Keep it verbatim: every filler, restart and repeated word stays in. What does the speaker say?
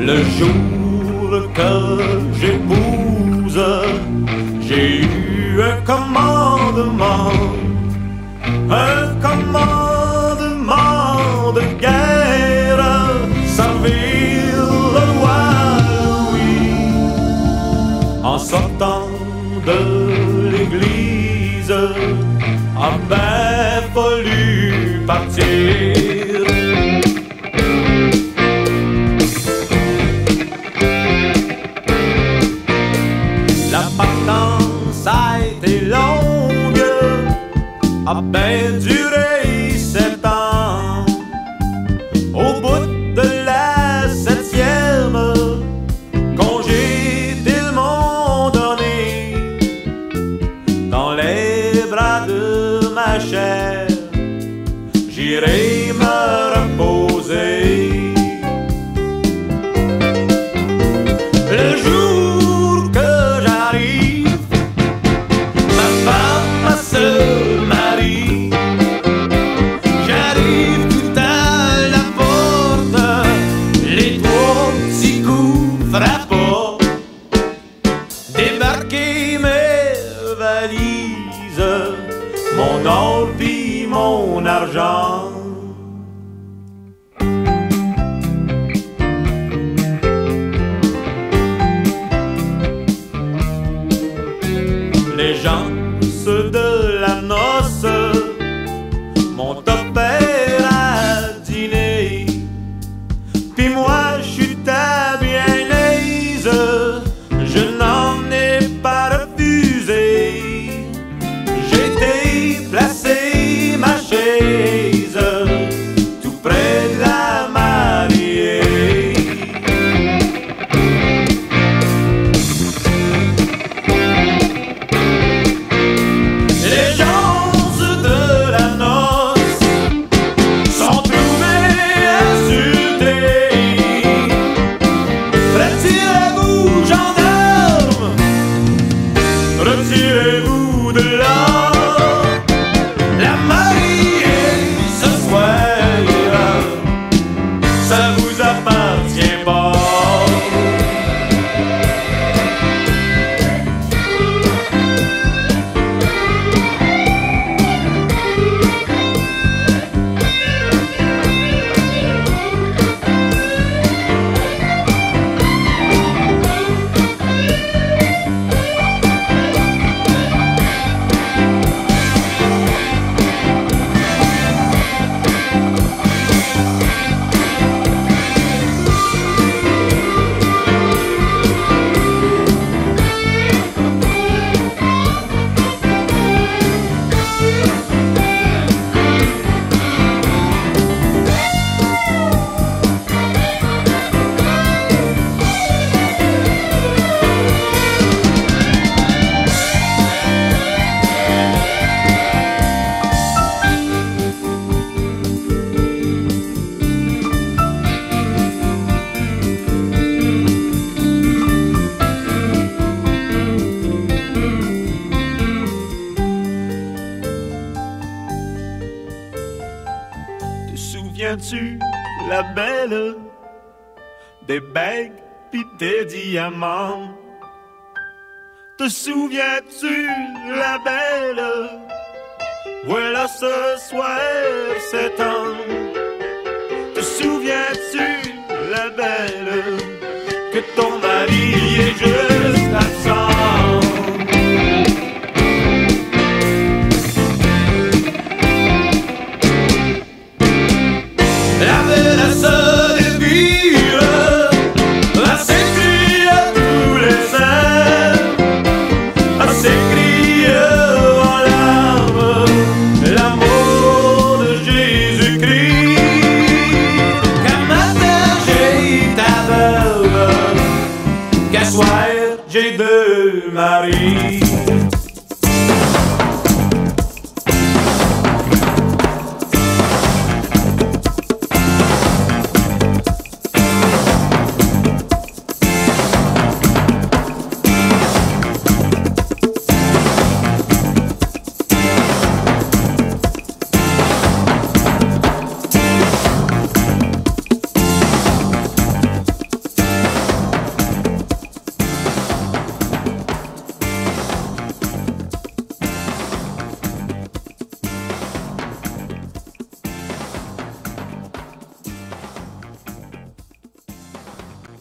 Le jour que j'épouse, j'ai eu un commandement, un commandement de guerre, servir le roi Louis. En sortant de l'église, ah ben fallu partir. La partance a été longue, a ben duré sept ans. Au bout de la septième, congé ils m'ont donné dans les bras de ma chère. J'irai me reposer. Le jour que j'arrive, ma femme, ma seule mari, j'arrive tout à la porte, les trois petits coups frappent, débarquer mes valises, mon or pis mon argent. Les gens, ceux de la noce, m'ont offert à dîner, puis moi je suis à bien aise, je n'en ai pas refusé. J'ai été placé ma chaise tout près de la mariée. Les gens de la noce sont trouvés insultés. Retirez-vous, gendarmes, retirez-vous de là. La mariée ce soir, ça vous appartient pas. Te souviens-tu, la belle, des bagues pis des diamants? Te souviens-tu, la belle, voilà ce soir, c'est un